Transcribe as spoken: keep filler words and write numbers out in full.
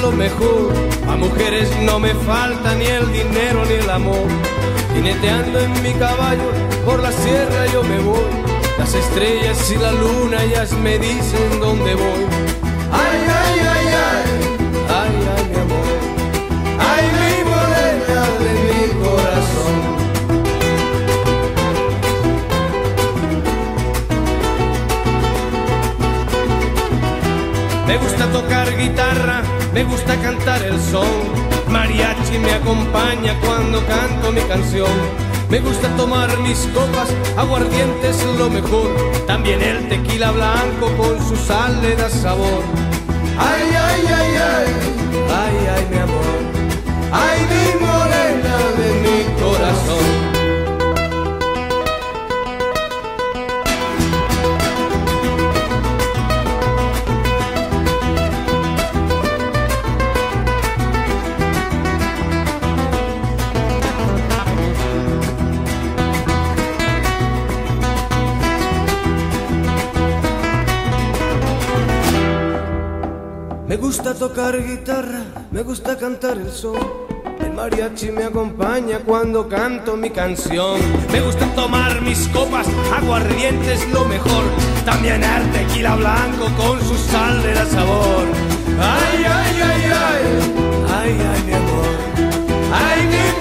lo mejor. A mujeres no me falta ni el dinero ni el amor. Jineteando en mi caballo por la sierra yo me voy. Las estrellas y la luna ellas me dicen dónde voy. Ay, ay, ay, ay, ay, ay, mi amor. Ay, mi morena de mi corazón. Me gusta tocar guitarra, me gusta cantar el son. Mariachi me acompaña cuando canto mi canción. Me gusta tomar mis copas, aguardiente es lo mejor. También el tequila blanco con su sal le da sabor. Ay, ay, ay, ay, ay, ay, mi amor. Ay, mi morena de mi corazón. Me gusta tocar guitarra, me gusta cantar el son. El mariachi me acompaña cuando canto mi canción. Me gusta tomar mis copas, aguardiente es lo mejor. También el tequila blanco con su sal le da sabor. Ay, ay, ay, ay, ay, ay, mi amor. Ay, mi